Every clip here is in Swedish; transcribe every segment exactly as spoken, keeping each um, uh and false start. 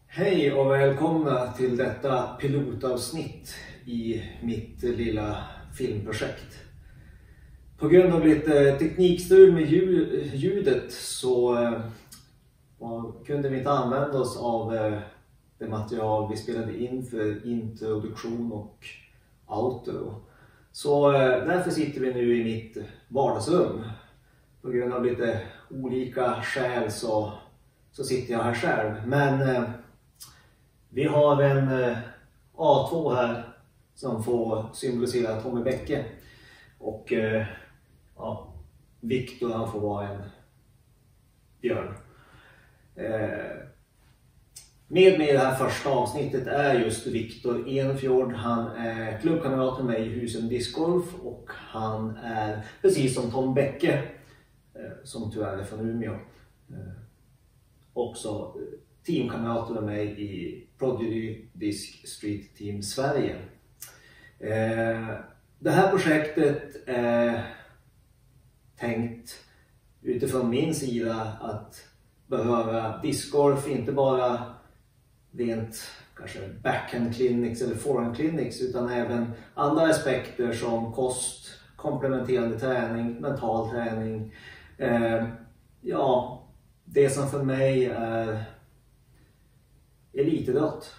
Hej och välkomna till detta pilotavsnitt i mitt lilla filmprojekt. På grund av lite teknikstrul med ljudet så äh, kunde vi inte använda oss av äh, det material vi spelade in för introduktion och outro. Så äh, därför sitter vi nu i mitt vardagsrum. På grund av lite olika skäl så, så sitter jag här själv. Men äh, vi har en äh, A två här som får symbolisera Tommie Bäcke. Och äh, ja, Viktor han får vara en björn. Eh, med mig i det här första avsnittet är just Viktor Enfjord. Han är klubbkamrat med mig i Husen Discgolf och han är precis som Tom Bäcke, eh, som tyvärr är från Umeå, eh, också teamkamrater med mig i Prodigy Disc Street Team Sverige. Eh, det här projektet är tänkt utifrån min sida att behöva discgolf, inte bara rent kanske backhand clinics eller forehand clinics, utan även andra aspekter som kost, komplementerande träning, mental träning. Eh, ja, det som för mig är elitidrott.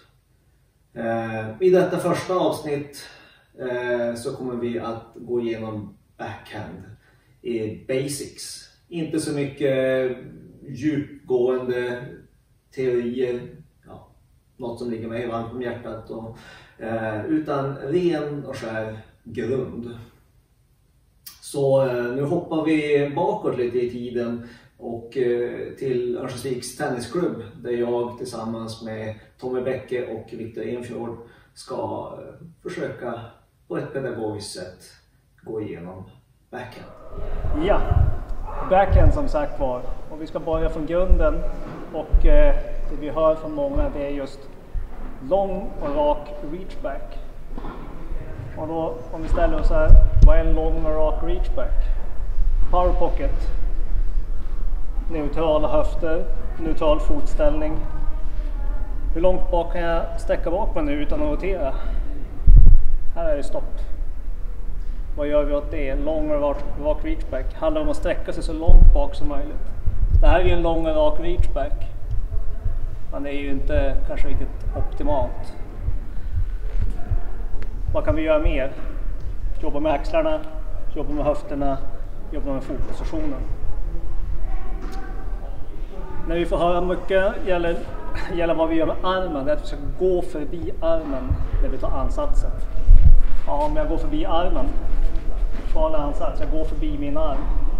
Eh, I detta första avsnitt eh, så kommer vi att gå igenom backhand i basics. Inte så mycket djupgående teorier, ja, något som ligger mig varmt om hjärtat, och, eh, utan ren och skär grund. Så eh, nu hoppar vi bakåt lite i tiden och eh, till Örnsköldsviks tennisklubb där jag tillsammans med Tommie Bäcke och Viktor Enfjord ska eh, försöka på ett pedagogiskt sätt gå igenom backhand. Ja, backhand som sagt var, och vi ska börja från grunden, och eh, det vi hör från många det är just lång och rak reachback. Och då om vi ställer oss här, vad är en lång och rak reachback? Power pocket, neutrala höfter, neutral fotställning. Hur långt bak kan jag sträcka bak mig nu utan att rotera? Här är det stopp. Vad gör vi åt det? Lång och rak, rak reachback. Handlar om att sträcka sig så långt bak som möjligt. Det här är ju en lång och rak reachback. Men det är ju inte kanske riktigt optimalt. Vad kan vi göra mer? Jobba med axlarna, jobba med höfterna, jobba med fotpositionen. När vi får höra mycket gäller, gäller vad vi gör med armen. Det är att vi ska gå förbi armen när vi tar ansatsen. Ja, om jag går förbi armen, farlig ansats, jag går förbi min arm.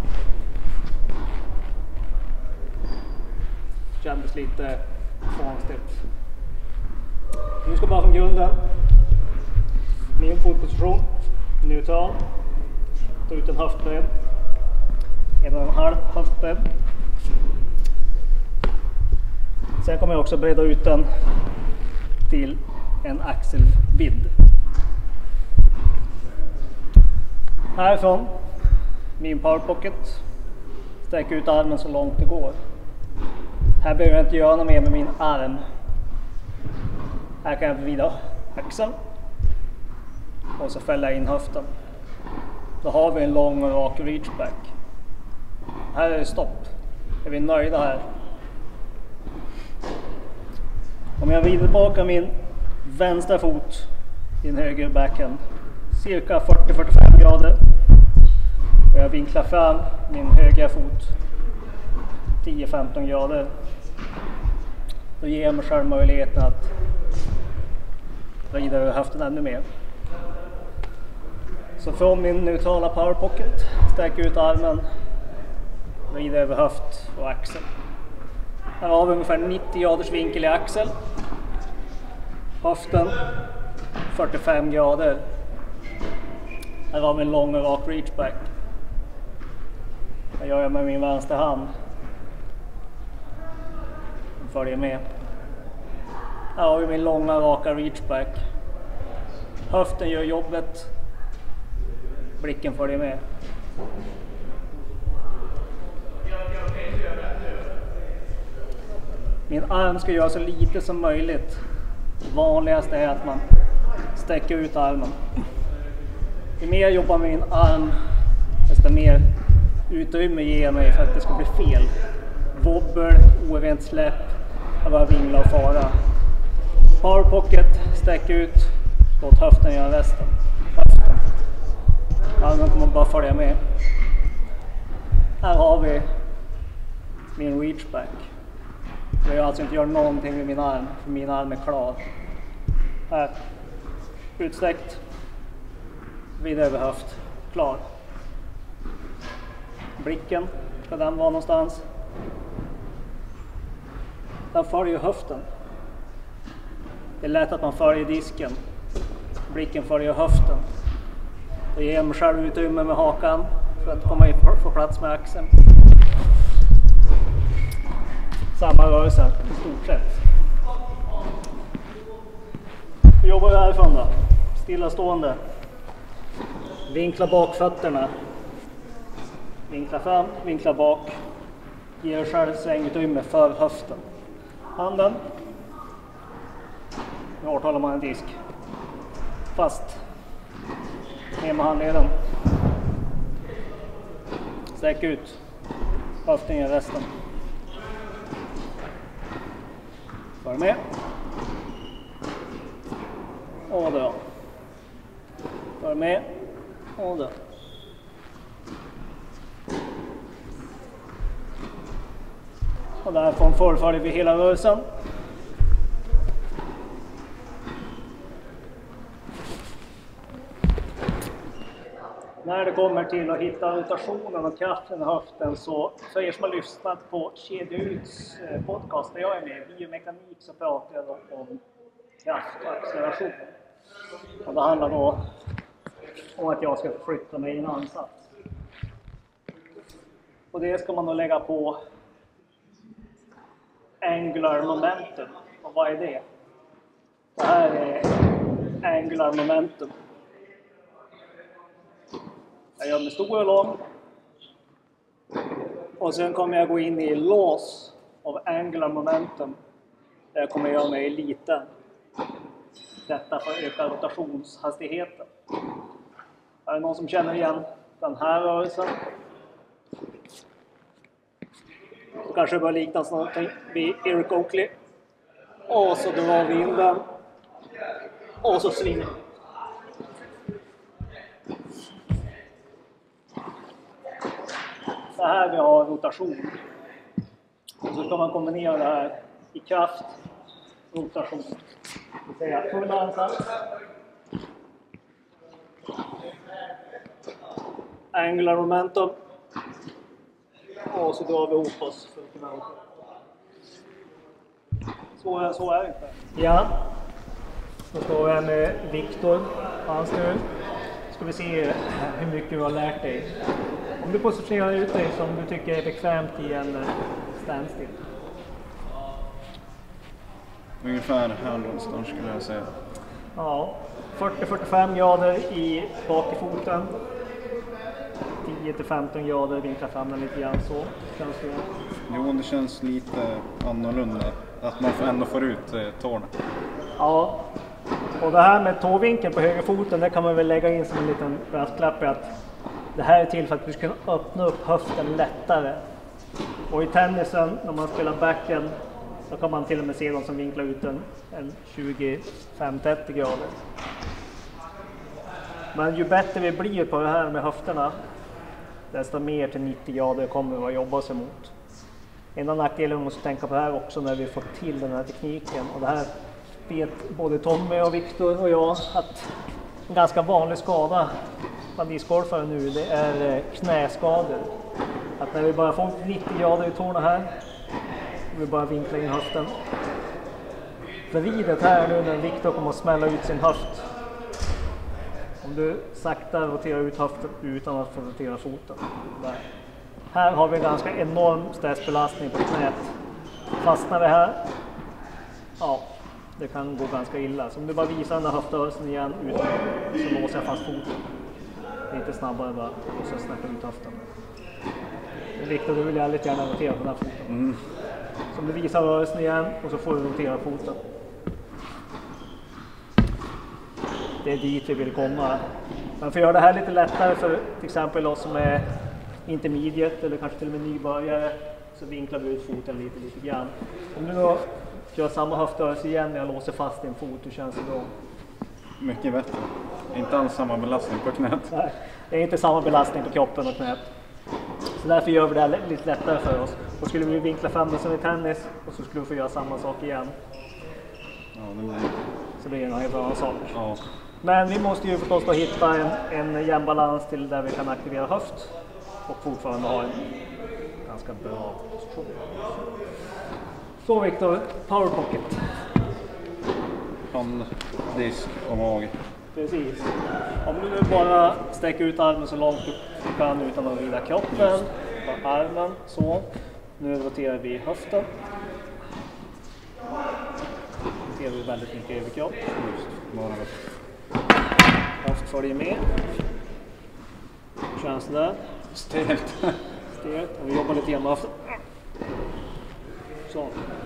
Kändes lite konstigt. Nu ska bara från grunden. Min fotposition, neutral. Ta ut en höftbredd. En och en halv höftbredd. Sen kommer jag också bredda ut den till en axelvidd. Härifrån, min power pocket, sträcker ut armen så långt det går. Här behöver jag inte göra något mer med min arm. Här kan jag vrida axeln och så fälla in höften. Då har vi en lång och rak reachback. Här är det stopp. Är vi nöjda här? Om jag vrider tillbaka min vänstra fot i en höger backhand cirka fyrtio till fyrtiofem grader och jag vinklar fram min högra fot tio till femton grader, då ger jag mig själv möjligheten att vrida över höften ännu mer. Så från min neutrala power pocket sträcker ut armen, vrida över höft och axel. Här har vi ungefär nittio graders vinkel i axel, höften fyrtiofem grader. Här har vi en lång och rak reachback. Det gör jag med min vänstra hand. Följer med. Här har vi min långa raka reachback. Höften gör jobbet. Blicken följer med. Min arm ska göra så lite som möjligt. Det vanligaste är att man sträcker ut armen. Ju mer jag jobbar med min arm, desto mer utrymme ger jag mig för att det ska bli fel. Wobbel, orent släpp, jag bara vingla och fara. Power pocket, sträck ut, låt höften göra resten. Höften. Armen kommer bara följa med. Här har vi min reachback. Jag gör alltså inte gör någonting med min arm, för min arm är klar. Här, utsträckt, vid över höft, klar. Blicken, ska den vara någonstans? Den följer höften. Det är lätt att man följer disken. Blicken följer höften. Det ger mig själv utrymme med hakan för att komma in få plats med axeln. Samma rörelse i stort sett. Vi jobbar härifrån då. Stillastående. Vinkla bakfötterna. Vinkla fram, vinkla bak. Ger själv svängutrymme för höften. Handen. Nu årtalar man en disk. Fast. Ner med handleden. Sträck ut. Höften gör resten. För med. Och dra. För med. Och dra. Och därifrån fullföljer vi hela rörelsen. När det kommer till att hitta rotationen och kraften i höften, så för er som har lyssnat på Kedjeuts podcast där jag är med, biomekanik, så pratar jag om kraft och acceleration. Och det handlar då om att jag ska förflytta mig i en ansats. Och det ska man då lägga på angular momentum. Och vad är det? Det här är angular momentum. Jag gör mig stor och lång. Och sen kommer jag gå in i loss av angular momentum. Där jag kommer göra mig liten. Detta för att öka rotationshastigheten. Är det någon som känner igen den här rörelsen? Så kanske det bör liknas någonting vid Eric Oakley. Och så drar vi in den. Och så svingar vi. Så här vi har rotation. Och så ska man kombinera det här i kraft, rotation. Det vill säga full ansats. Angular momentum. Och så drar vi ihop oss för att kunna åka. Så, så är det inte. Ja. Då står jag med Viktor på hans tur. Ska vi se hur mycket du har lärt dig. Om du positionerar ut dig som du tycker är bekvämt i en standstill. Ungefär här någonstans skulle jag säga. Ja, fyrtio till fyrtiofem grader i bak i foten. tio till femton grader, vinkla fram den lite grann så. Känns det... Jo, det känns lite annorlunda. Att man ändå får ut eh, tårna. Ja, och det här med tåvinkeln på högerfoten, det kan man väl lägga in som en liten brasklapp, att det här är till för att vi ska kunna öppna upp höften lättare. Och i tennisen, när man spelar backhand, så kan man till och med se de som vinklar ut en, en tjugofem till trettio grader. Men ju bättre vi blir på det här med höfterna, desto mer till nittio grader kommer vi att jobba oss emot. En av nackdelarna vi måste tänka på här också när vi får till den här tekniken. Och det här vet både Tommie och Viktor och jag att en ganska vanlig skada bland discgolfare nu, det är knäskador. Att när vi bara får nittio grader i tårna här, och vi bara vinklar in höften. Vridet här nu när Viktor kommer att smälla ut sin höft. Om du sakta roterar ut höften utan att få rotera foten. Där. Här har vi en ganska enorm stressbelastning på knät. Fastnar vi här, ja, det kan gå ganska illa. Så om du bara visar den där höftrörelsen igen utan, så låser jag fast foten. Lite snabbare bara och så släpper ut höften. Det är viktigt, du vill jag lite gärna rotera på den här foten. Mm. Som du visar rörelsen igen och så får du rotera foten. Det är dit vi vill komma. Men för att göra det här lite lättare för till exempel oss som är intermediate eller kanske till och med nybörjare, så vinklar vi ut foten lite, lite grann. Om du då gör samma höftrörelse igen när jag låser fast din fot, hur känns det då? Mycket bättre. Inte alls samma belastning på knät. Nej, det är inte samma belastning på kroppen och knät. Så därför gör vi det här lite lättare för oss. Och skulle vi vinkla fram det som i tennis och så skulle vi få göra samma sak igen. Ja, det blir... Så blir det en helt annan sak. Ja. Men vi måste ju förstås då hitta en, en jämn balans till där vi kan aktivera höft och fortfarande ha en ganska bra position. Så Viktor, power pocket. Hand, disk och mage. Precis. Om du nu bara sträcker ut armen så långt du kan utan att vrida kroppen, bara armen så. Nu roterar vi höften. Roterar vi väldigt mycket över kropp. Just, bara höft följer med. Känns det där? stelt. Stelt. Och vi jobbar lite grann med höften. Så.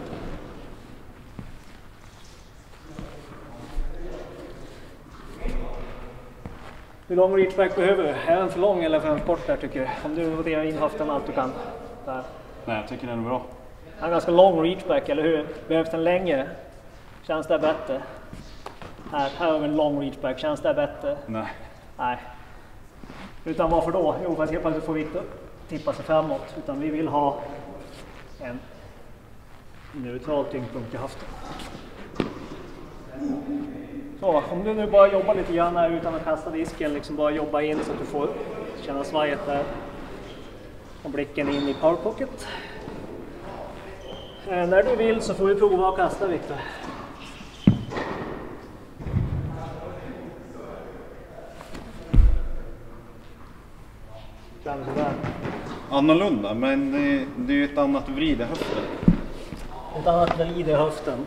Hur lång reachback behöver du? Är den för lång eller för kort där tycker du? Om du roterar in höften allt du kan. Där. Nej, jag tycker den är bra. Det är en ganska lång reachback, eller hur? Behövs den längre? Känns det bättre? Här, här har vi en lång reachback. Känns det bättre? Nej. Nej. Utan varför då? Jo, för att helt plötsligt får Viktor tippa sig framåt. Utan vi vill ha en neutral tyngdpunkt i höften. Så, om du nu bara jobbar lite grann här utan att kasta disken, liksom bara jobba in så att du får känna svajet där. Och blicken in i power pocket. Eh, när du vill så får du prova att kasta, Viktor. Annorlunda, men det, det är ju ett annat vrid i höften. Ett annat vrid i höften.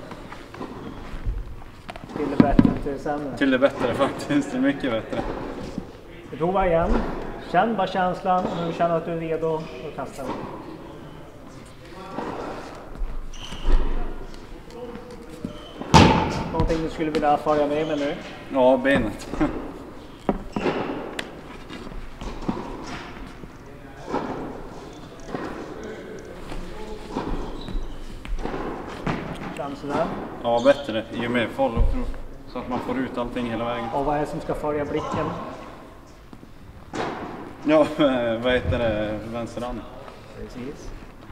Till det bättre, till det sämre. Till det bättre faktiskt, det är mycket bättre. Vi provar igen. Känn bara känslan och när du känner att du är redo och kastar. Någonting du skulle vilja följa med mig nu? Ja, benet. Känns det där? Ja, bättre. Ju mer follow through. Så att man får ut allting hela vägen. Och vad är det som ska följa blicken? Ja, vad heter det? Vänsterhand. Precis.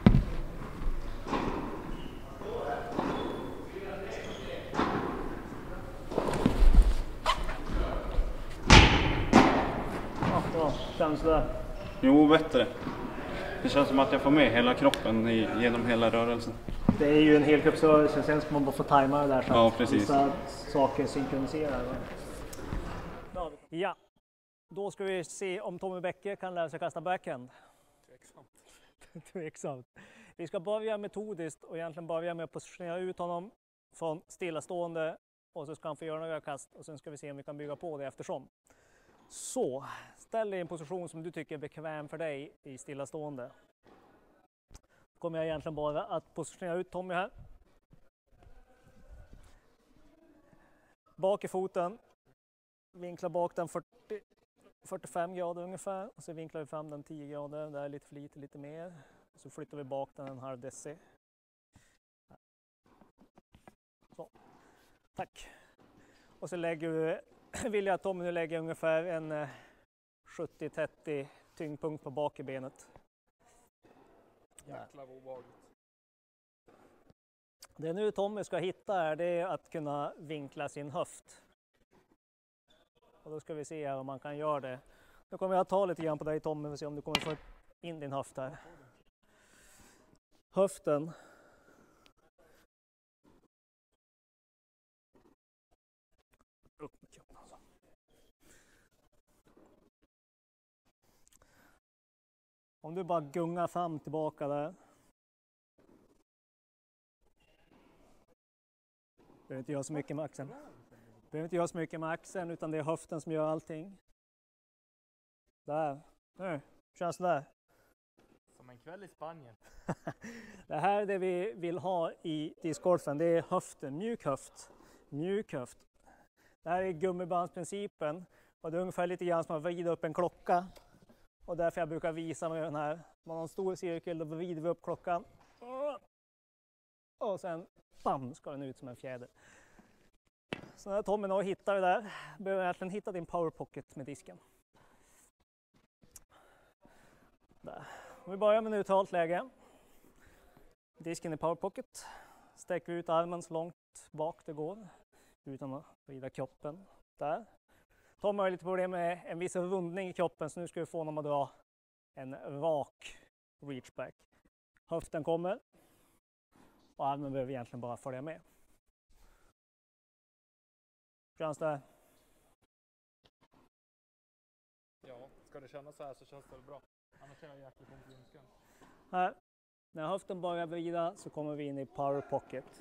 Ja, bra. Känns det där? Jo, bättre. Det känns som att jag får med hela kroppen i, genom hela rörelsen. Det är ju en helkroppsrörelse, sen ska man bara få tajma det där så ja, att precis. vissa saker synkroniserar. Ja, då ska vi se om Tommie Bäcke kan lära sig kasta backhand. Tveksamt. Tveksamt. Vi ska börja metodiskt och egentligen börja med att positionera ut honom från stillastående och så ska han få göra några kast och sen ska vi se om vi kan bygga på det eftersom. Så, ställ dig i en position som du tycker är bekväm för dig i stillastående. Då kommer jag egentligen bara att positionera ut Tommie här. Bak i foten. Vinkla bak den fyrtio, fyrtiofem grader ungefär. Och så vinklar vi fram den tio grader. Där är lite för lite, lite mer. Så flyttar vi bak den en halv deci. Så. Tack. Och så lägger vi, vill jag att Tommie nu lägger ungefär en sjuttio trettio tyngdpunkt på bak i benet. Jäklar vad obehagligt. Det nu Tommie ska hitta är det att kunna vinkla sin höft. Och då ska vi se här om man kan göra det. Nu kommer jag ta lite grann på dig Tommie och se om du kommer få in din höft här. Höften. Upp med kroppen alltså. Om du bara gungar fram tillbaka där. Behöver inte göra så mycket med axeln. Behöver inte göra så mycket med axeln utan det är höften som gör allting. Där. Nu. Känns det där? Som En kväll i Spanien. Det här är det vi vill ha i discgolfen. Det är höften, mjuk höft. Mjuk höft. Det här är gummibandsprincipen. Och det är ungefär lite grann som att vrida upp en klocka. Och därför jag brukar visa med den här. Man har en stor cirkel, då vrider vi upp klockan. Och sen bam, ska den ut som en fjäder. Så när Tommie har hittat det där, behöver jag egentligen hitta din power pocket med disken. Där. Om vi börjar med neutralt läge. Disken i power pocket. Sträcker ut armen så långt bak det går. Utan att vrida kroppen. Där. Tommie har lite problem med en viss rundning i kroppen, så nu ska vi få honom att dra en rak reachback. Höften kommer. Och armen behöver egentligen bara följa med. Känns det? Ja, ska det kännas så här så känns det bra. Annars är jag jäkligt ont i ljumsken. Här. När höften börjar vrida så kommer vi in i power pocket.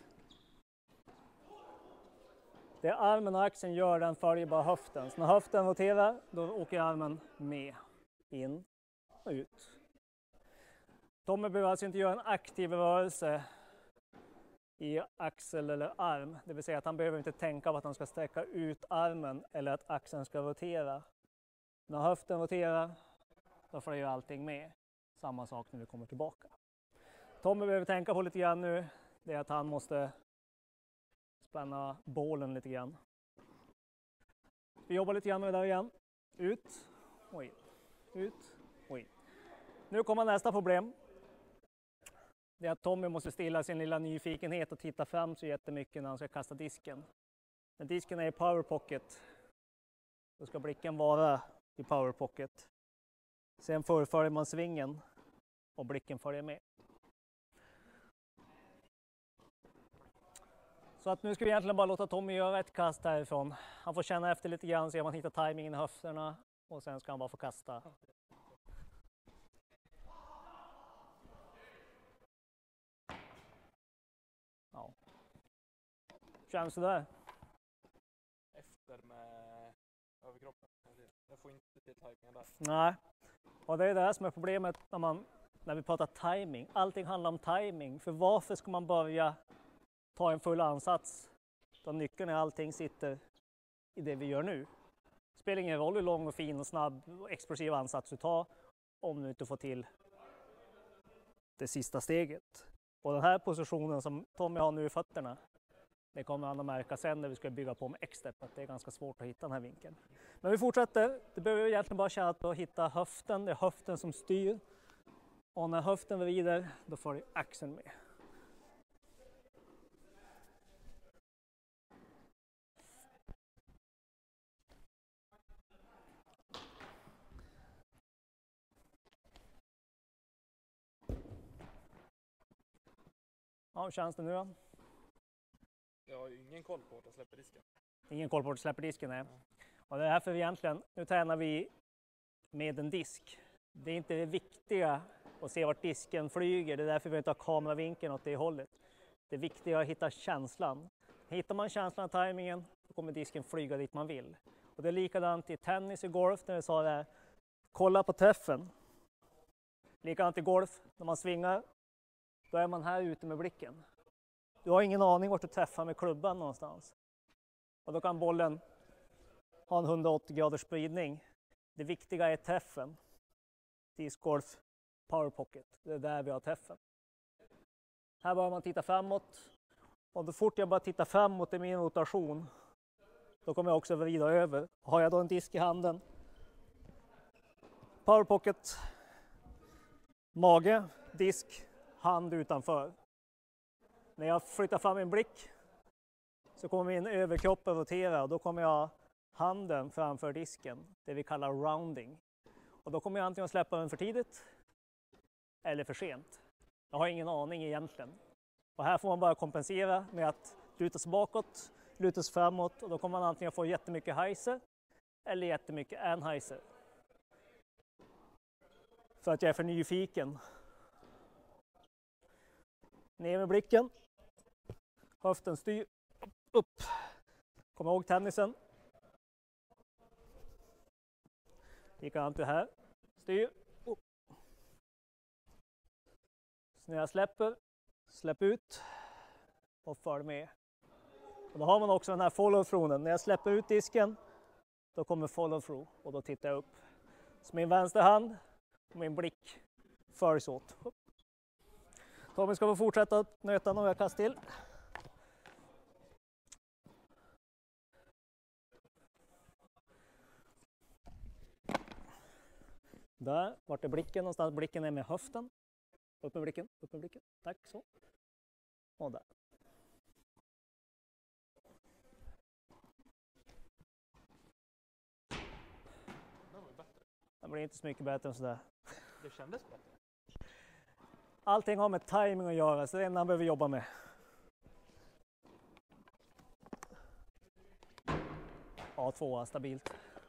Det armen och axeln gör, den följer bara höften. Så när höften roterar, då åker armen med. In och ut. Tommie behöver alltså inte göra en aktiv rörelse i axel eller arm. Det vill säga att han behöver inte tänka på att han ska sträcka ut armen eller att axeln ska rotera. När höften roterar, då följer allting med. Samma sak när vi kommer tillbaka. Tommie behöver tänka på lite grann nu, det är att han måste spänna bålen lite grann. Vi jobbar lite grann med det där igen. Ut och in. Ut och in. Nu kommer nästa problem. Det är att Tommie måste stilla sin lilla nyfikenhet och titta fram så jättemycket när han ska kasta disken. När disken är i power pocket, då ska blicken vara i power pocket. Sen förföljer man svingen och blicken följer med. Så att nu ska vi egentligen bara låta Tommie göra ett kast härifrån. Han får känna efter lite grann, se om han hittar timingen i höfterna. Och sen ska han bara få kasta. Ja. Känns det där? Efter med överkroppen. Jag får inte till timingen där. Nej. Och det är det som är problemet när, man, när vi pratar timing. Allting handlar om timing. För varför ska man börja ta en full ansats då nyckeln i allting sitter i det vi gör nu? Det spelar ingen roll hur lång och fin och snabb och explosiv ansats du tar om du inte får till det sista steget. Och den här positionen som Tommie har nu i fötterna, det kommer han att märka sen när vi ska bygga på med X-step, att det är ganska svårt att hitta den här vinkeln. Men vi fortsätter. Det behöver egentligen bara känna att hitta höften. Det är höften som styr. Och när höften vrider, då får axeln med. Ja, hur känns det nu då? Jag har ju ingen koll på att jag släpper disken. Ingen koll på att du släpper disken, nej. Och det är därför vi egentligen, nu tränar vi med en disk. Det är inte det viktiga att se vart disken flyger, det är därför vi inte har kameravinkeln åt det hållet. Det viktiga är att hitta känslan. Hittar man känslan och tajmingen, då kommer disken flyga dit man vill. Och det är likadant i tennis och golf när vi sa det här. Kolla på träffen. Likadant i golf, när man svingar, då är man här ute med blicken. Du har ingen aning vart du träffar med klubban någonstans. Och då kan bollen ha en hundraåttio graders spridning. Det viktiga är träffen. Discgolf, power pocket. Det är där vi har träffen. Här börjar man titta framåt. Och så fort jag bara tittar framåt i min rotation, då kommer jag också vrida över. Har jag då en disk i handen, power pocket, mage, disk, hand utanför. När jag flyttar fram min blick så kommer min överkropp att rotera och då kommer jag handen framför disken, det vi kallar rounding. Och då kommer jag antingen att släppa den för tidigt eller för sent. Jag har ingen aning egentligen. Och här får man bara kompensera med att luta sig bakåt, luta sig framåt och då kommer man antingen få jättemycket heiser eller jättemycket anheiser. För att jag är för nyfiken. Ner med blicken. Höften styr upp. Kom ihåg tennisen. Likadant det här. Styr upp. Så när jag släpper, släpp ut och följ med. Och då har man också den här follow through. När jag släpper ut disken, då kommer follow through och då tittar jag upp. Så min vänster hand och min blick följs åt. Tommie ska få fortsätta nöta några kast till. Där, vart är blicken någonstans? Blicken är med höften. Upp med blicken, upp med blicken. Tack, så. Och där. Det blir inte så mycket bättre än sådär. Det kändes bättre. Allting har med timing att göra, så det är det man behöver jobba med. Ja, tvåa stabilt.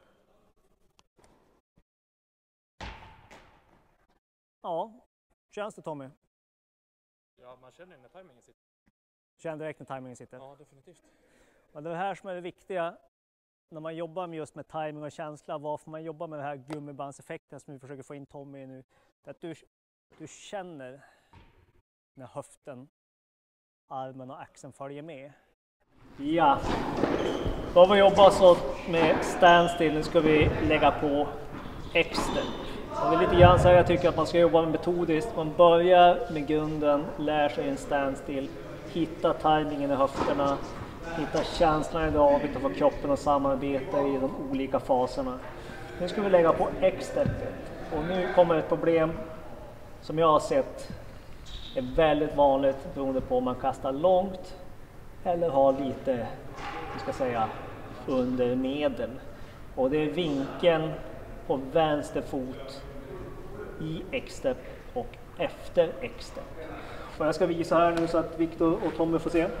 Ja, känns det Tommie? Ja, man känner när tajmingen sitter. Känner direkt när timingen sitter? Ja, definitivt. Och det är det här som är det viktiga när man jobbar med just med timing och känsla. Varför man jobbar med den här gummibandseffekten som vi försöker få in Tommie i nu. Det är att du, du känner när höften, armen och axeln följer med. Ja, då har vi jobbat så med standstill. Nu ska vi lägga på extra. Och det är lite grann så här jag tycker att man ska jobba metodiskt. Man börjar med grunden, lär sig en standstill, hitta tajmingen i höfterna, hitta känslan i draget och få kroppen att samarbeta i de olika faserna. Nu ska vi lägga på X-steppet. Och nu kommer ett problem som jag har sett är väldigt vanligt beroende på om man kastar långt eller har lite, jag ska säga, under medel. Och det är vinkeln på vänster fot i X-step och efter X-step. Och jag ska visa här nu så att Viktor och Tommie får se.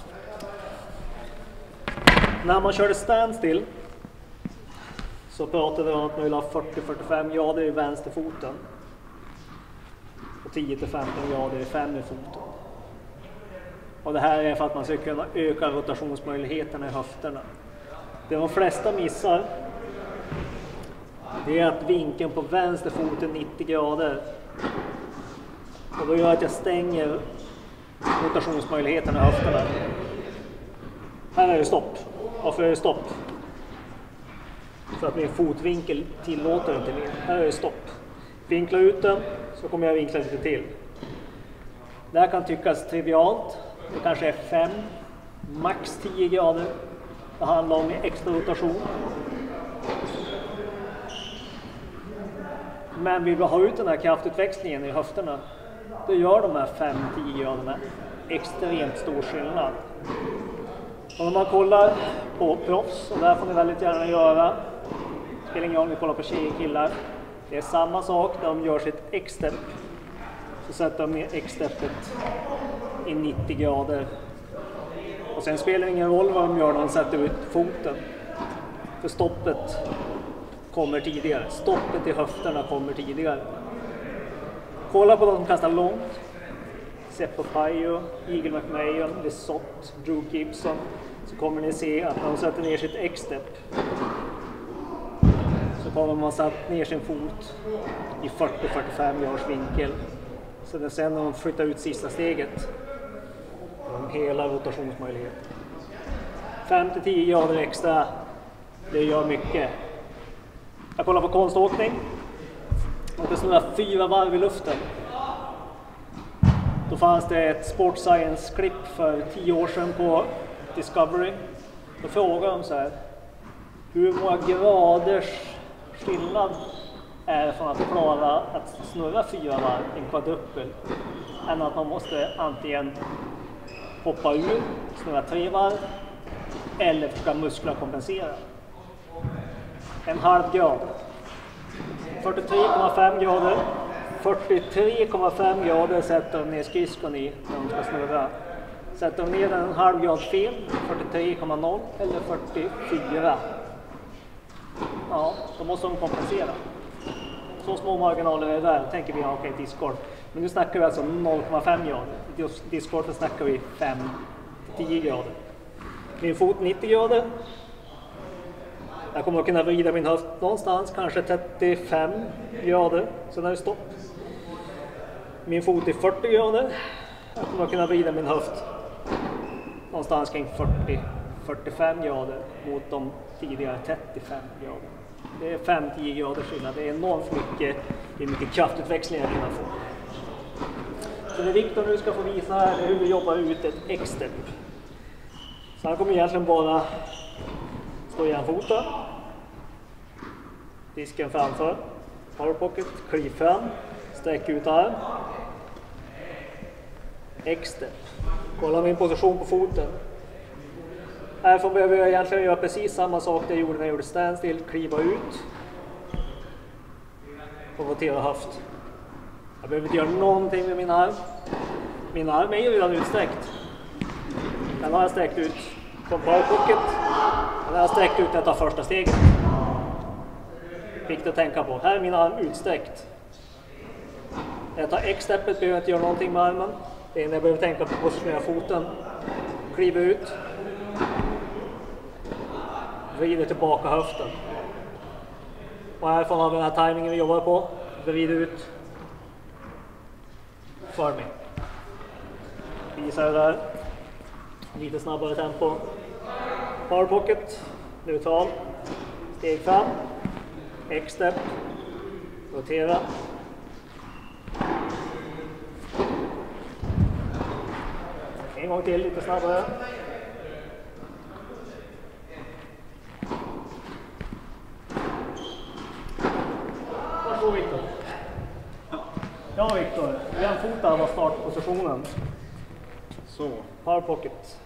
När man körde standstill så pratade vi om att man vill ha fyrtio till fyrtiofem grader i vänsterfoten och tio till femton grader i främre foten. Och det här är för att man ska kunna öka rotationsmöjligheterna i höfterna. Det de flesta missar, det är att vinkeln på vänster fot är nittio grader. Och då gör att jag stänger rotationsmöjligheterna i höfterna. Här är det stopp. Varför är det stopp? För att min fotvinkel tillåter inte mer. Här är det stopp. Vinkla ut den så kommer jag vinkla lite till. Det här kan tyckas trivialt. Det kanske är fem, max tio grader. Det handlar om extra rotation. Men vill vi ha ut den här kraftutväxlingen i höfterna, då gör de här fem till tio graderna extremt stor skillnad. Och om man kollar på proffs, och där får ni väldigt gärna göra, det spelar ingen roll om vi kollar på tjejer och killar, det är samma sak när de gör sitt X-step. Så sätter de ner X-steppet i nittio grader. Och sen spelar det ingen roll vad de gör när de sätter ut foten. För stoppet kommer tidigare. Stoppet i höfterna kommer tidigare. Kolla på de som kastar långt. Seppo Pajo, Eagle McMahon, Lesott, Drew Gibson. Så kommer ni se att när de sätter ner sitt X-step så kommer man satt ner sin fot i fyrtio till fyrtiofem graders vinkel. Så sen när de flyttar ut sista steget har de hela rotationsmöjligheten. fem till tio grader extra, det gör mycket. Jag kollar på konståkning. Och det snurrar fyra varv i luften. Då fanns det ett Sport Science-klipp för tio år sedan på Discovery. Då frågade de så här: hur många graders skillnad är det från att klara att snurra fyra varv, en kvadruppel, än att man måste antingen hoppa ur, snurra tre varv, eller försöka muskler kompensera. En halv grad. fyrtiotre komma fem grader. fyrtiotre komma fem grader sätter de ner skridskon i när de ska snurra. Sätter de ner den en halv grad fel, fyrtiotre komma noll eller fyrtiofyra. Ja, då måste de kompensera. Så små marginaler är det där. Då tänker vi, ja, okej, okay, discord. Men nu snackar vi alltså noll komma fem grader. I discord snackar vi fem till tio grader. Min fot nittio grader. Jag kommer att kunna vrida min höft någonstans, kanske trettiofem grader. Så när det är stopp. min fot i fyrtio grader. Jag kommer att kunna vrida min höft någonstans kring fyrtio till fyrtiofem grader mot de tidigare trettiofem grader. Det är fem till tio grader skillnad. Det är enormt mycket, det är mycket kraftutväxling jag kan få. Så det Viktor nu ska få visa här är hur vi jobbar ut ett X-step. Så han kommer egentligen bara stå i en fota. Disken framför. Power pocket, kliv fram. Sträck ut arm. X-step. Kolla min position på foten. Härifrån behöver jag egentligen göra precis samma sak det jag gjorde när jag gjorde standstill. Kliva ut. Och rotera höft. Jag behöver inte göra någonting med min arm. Min arm är ju redan utsträckt. Den har jag sträckt ut från power pocket. Den har jag sträckt ut när jag tar första steget. Viktigt att tänka på. Här är min arm utsträckt. När jag tar X-steppet behöver jag inte göra någonting med armen. Det är när jag behöver tänka på positionera foten. Kliva ut. Vrider tillbaka höften. Och härifrån har vi den här tajmingen vi jobbar på. Vrider ut. För mig. Visar det där. Lite snabbare tempo. Power pocket. Neutral. Steg fram. X-step. Rotera. En gång till, lite snabbare. Varsågod Viktor. Ja Viktor, jämfota var startpositionen. Så. Power pocket.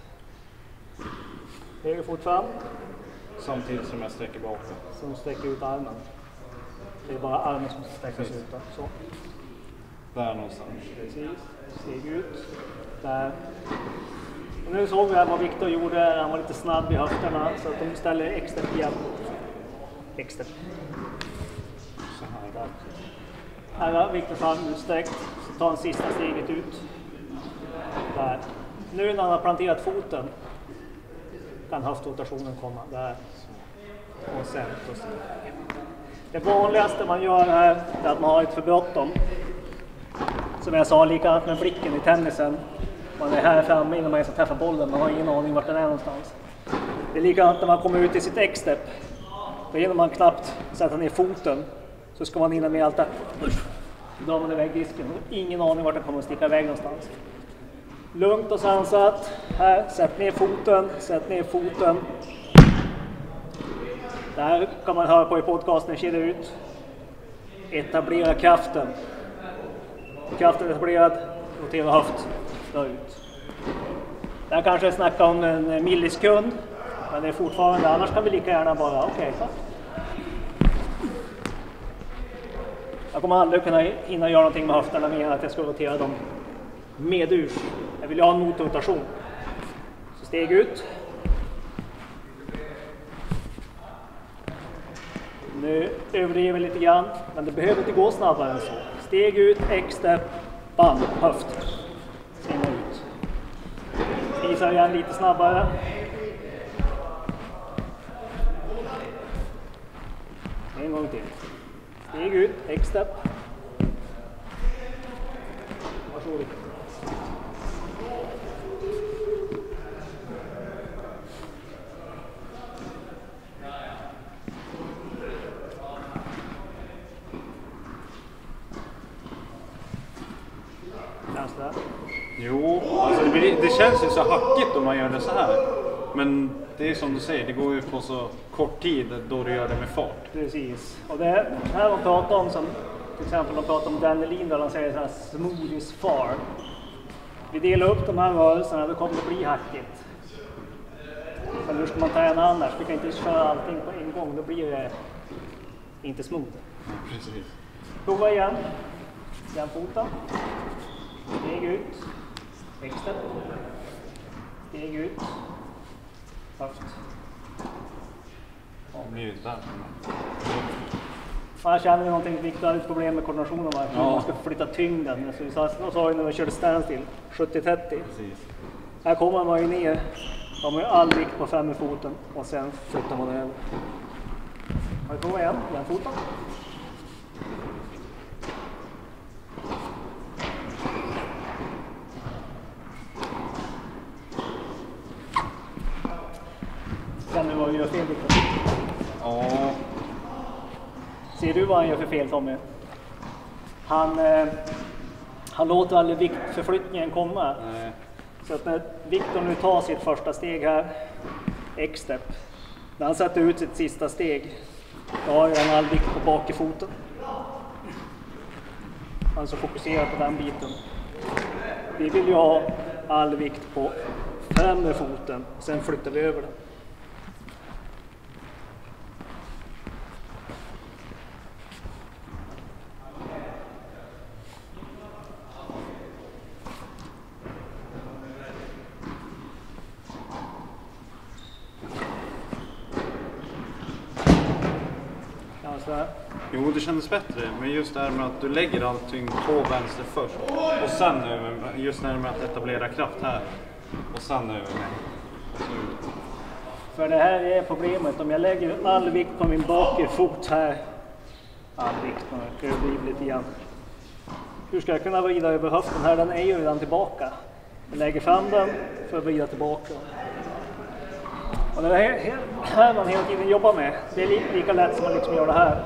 Höger fot fram. Samtidigt som jag sträcker bakåt. Som sträcker ut armen. Det är bara armen som sträckas ut. Så. Där någonstans. Precis. Steg ut. Där. Och nu såg vi här vad Viktor gjorde. Han var lite snabb i höfterna. Så att de ställer extra igen. Extra. Så här. Där. Här har Viktors arm utsträckt. Så tar han sista steget ut. Där. Nu när han har planterat foten kan höftrotationen komma. Där. Och sen. Och sen. Det vanligaste man gör här är att man har ett för bråttom. Som jag sa, likadant med blicken i tennisen. Man är här framme innan man ska träffa bollen. Man har ingen aning vart den är någonstans. Det är likadant när man kommer ut i sitt X-step. Då hinner man knappt sätta ner foten. Så ska man hinna med allt där. Då drar man iväg disken. Ingen aning vart den kommer att sticka iväg någonstans. Lugnt och sansat. Här, sätt ner foten. Sätt ner foten. Det här kan man höra på i podcasten. Kedja ut. Etablera kraften. Kraften etablerad. Rotera höft. Dra ut. Det här kanske snackar om en millisekund. Men det är fortfarande. Annars kan vi lika gärna bara. Okej, okay, så. Jag kommer aldrig kunna hinna göra någonting med höfterna mer än att jag ska rotera dem medurs. Jag vill ha en motrotation. Så steg ut. Nu överdriver vi lite grann, men det behöver inte gå snabbare än så. Steg ut, X-step, bam, höft. Svinga ut. Visar igen lite snabbare. En gång till. Steg ut, X-step. Varsågod. Känns det? Jo, alltså det, blir, det känns ju så hackigt om man gör det så här. Men det är som du säger, det går ju på så kort tid då du gör det med fart. Precis. Och det här de pratar om, som till exempel de pratar om Danielin där de säger så här smooth is far. Vi delar upp de här rörelserna, då kommer det bli hackigt. Men hur ska man träna annars? Vi kan inte köra allting på en gång, då blir det inte smooth. Precis. Prova igen. Jämfota. Steg ut. X-step. Steg ut. Höft. Ja, det blir ju där. Här känner vi någonting viktigt, ett problem med koordinationen. Va? Ja. Man ska flytta tyngden. Alltså, vi sa, sa ju när vi körde standstill, sjuttio trettio. Precis. Här kommer man ju ner. Har man ju all vikt på fem i foten och sen flyttar man över. Har vi provat igen, jämfota. känner du vad du gör fel, Victor? Ja. Ser du vad han gör för fel, Tommie? Han, eh, han låter aldrig viktförflyttningen komma. Nej. Så att när Victor nu tar sitt första steg här, X-step, när han sätter ut sitt sista steg, då har han all vikt på bakerfoten. Han så fokuserar på den biten. Vi vill ju ha all vikt på främre foten, sen flyttar vi över den. Jo, det kändes bättre, men just det här med att du lägger allting på vänster först och sen över, just det här med att etablera kraft här och sen över mig. För det här är problemet, om jag lägger all vikt på min bakerfot här, all vikt, nu kan det bli lite grann. Hur ska jag kunna vrida över höften här? Den är ju redan tillbaka. Jag lägger fram den för att vrida tillbaka. Och det här, här man hela tiden jobbar med, det är lika lätt som man liksom gör det här.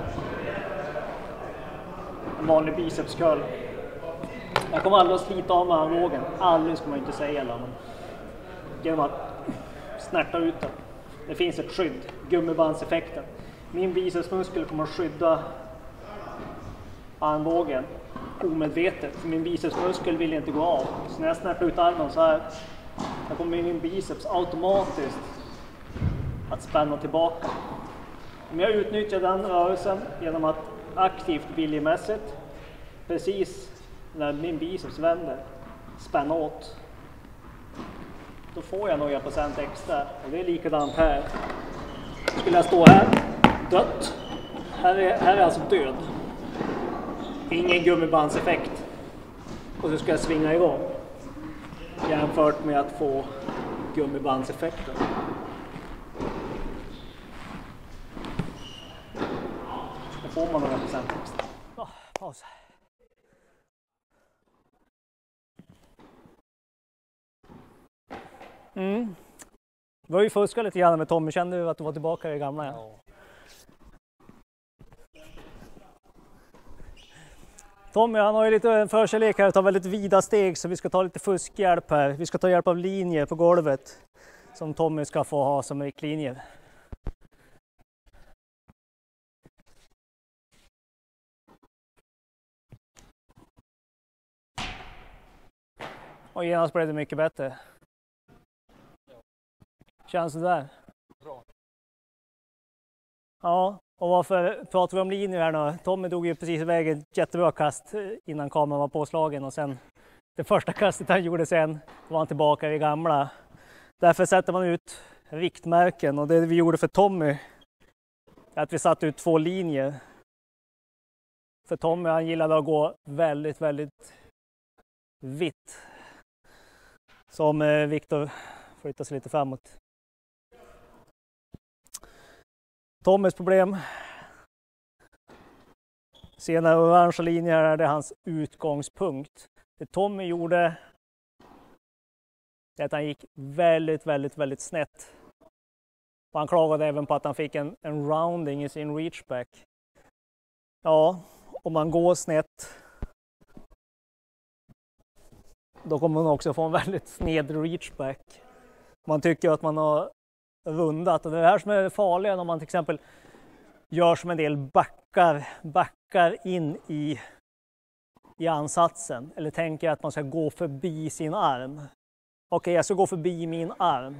En vanlig bicepscurl. Jag kommer aldrig att slita av med armbågen. Aldrig ska man inte säga det. Men genom att snärta ut den. Det finns ett skydd, gummibandseffekten. Min bicepsmuskel kommer att skydda armbågen omedvetet. För min bicepsmuskel vill inte gå av. Så när jag snärtar ut armen så här, då kommer min biceps automatiskt att spänna tillbaka. Om jag utnyttjar den rörelsen genom att aktivt viljemässigt, precis när min biceps vänder, spänna åt, då får jag några procent extra. Och det är likadant här. Skulle jag stå här, dött. Här är, här är alltså död. Ingen gummibandseffekt. Och så ska jag svinga igång. Jämfört med att få gummibandseffekten. Då får man några procent extra. Oh, paus. Mm. Vi var ju fuskat lite grann med Tommie. Kände du att du var tillbaka i det gamla? Ja. Tommie, han har ju lite förkärlek här att ta väldigt vida steg, så vi ska ta lite fuskhjälp här. Vi ska ta hjälp av linjer på golvet som Tommie ska få ha som riktlinjer. Och genast blev det mycket bättre. Känns det där? Bra. Ja, och varför pratar vi om linjer här nu? Tommie dog ju precis iväg ett jättebra kast innan kameran var påslagen, och sen det första kastet han gjorde sen var han tillbaka i det gamla. Därför sätter man ut riktmärken, och det vi gjorde för Tommie är att vi satte ut två linjer. För Tommie, han gillade att gå väldigt, väldigt vitt. Som Victor flyttar sig lite framåt. Tommies problem. Senare orangea linjer är det hans utgångspunkt. Det Tommie gjorde är att han gick väldigt, väldigt, väldigt snett. Och han klagade även på att han fick en, en rounding i sin reachback. Ja, om man går snett, då kommer man också få en väldigt sned reachback. Man tycker att man har rundat. Och det är det här som är farligt om man till exempel gör som en del backar, backar in i, i ansatsen. Eller tänker att man ska gå förbi sin arm. Okej, jag ska gå förbi min arm.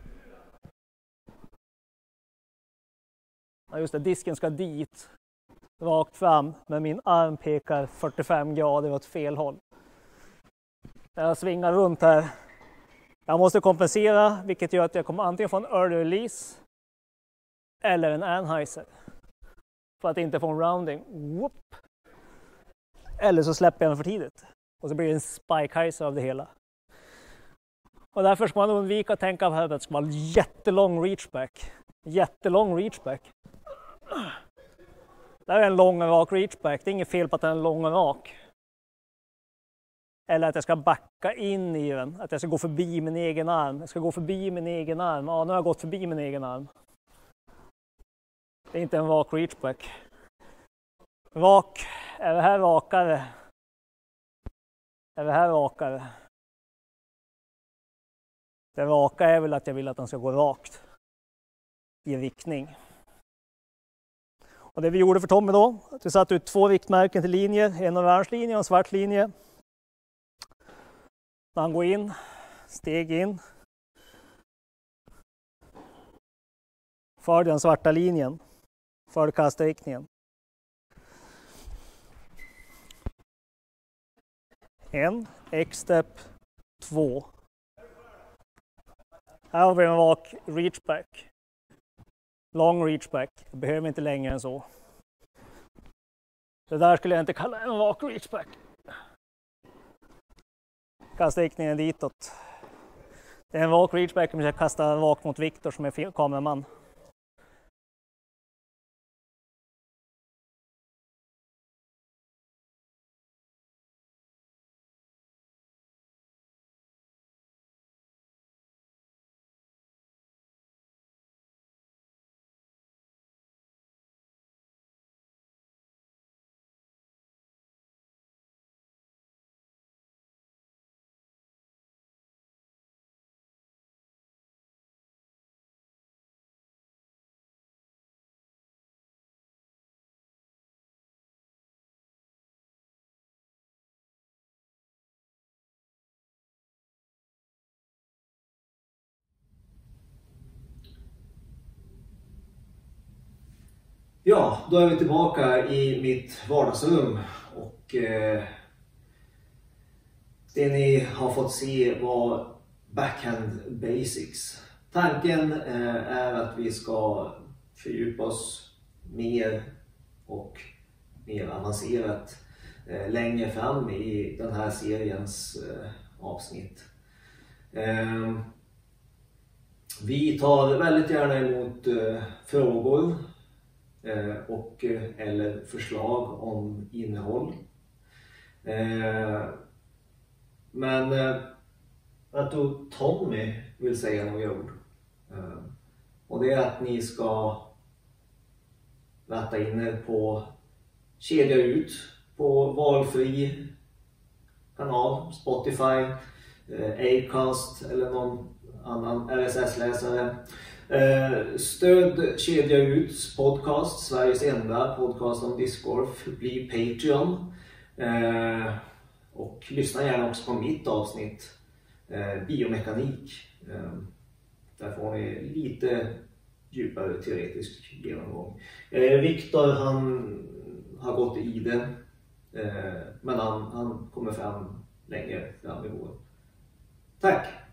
Ja, just det, disken ska dit. Rakt fram, men min arm pekar fyrtiofem grader åt fel håll. Jag svingar runt här. Jag måste kompensera, vilket gör att jag kommer antingen få en early release eller en Anheuser. För att inte få en rounding. Whoop. Eller så släpper jag den för tidigt. Och så blir det en spike-heiser av det hela. Och därför ska man undvika att tänka att det ska vara jättelång reachback. Jättelång reachback. Det här är en lång och rak reachback. Det är inget fel på att den är lång och rak. Eller att jag ska backa in i den. Att jag ska gå förbi min egen arm. Jag ska gå förbi min egen arm. Ja, nu har jag gått förbi min egen arm. Det är inte en rak reachback. Rak. Är det här rakare? Är det här rakare? Det raka är väl att jag vill att den ska gå rakt. I riktning. Och det vi gjorde för Tommie då. Att vi satte ut två riktmärken till linjer. En orange linje och en svart linje. När han går in, steg in. För den svarta linjen. För kastriktningen. En, X-step, två. Här har vi en rak reachback. Long reachback. Jag behöver inte längre än så. Det där skulle jag inte kalla en rak reachback. Kasta riktningen ditåt. Det är en rak reachback om jag kastar rakt mot Viktor som är kameraman. Ja, då är vi tillbaka i mitt vardagsrum och eh, det ni har fått se var Backhand Basics. Tanken eh, är att vi ska fördjupa oss mer och mer avancerat eh, längre fram i den här seriens eh, avsnitt. Eh, vi tar väldigt gärna emot eh, frågor och eller förslag om innehåll. Men jag tror Tommie vill säga några ord. Och det är att ni ska ratta in er på kedja ut på valfri kanal, Spotify, Acast eller någon annan R S S-läsare. Eh, stöd kedja ut podcast, Sveriges enda podcast om discgolf, bli Patreon eh, och lyssna gärna också på mitt avsnitt eh, biomekanik. Eh, där får ni lite djupare teoretisk genomgång. Eh, Viktor han har gått i det eh, men han, han kommer fram längre fram i år. Tack!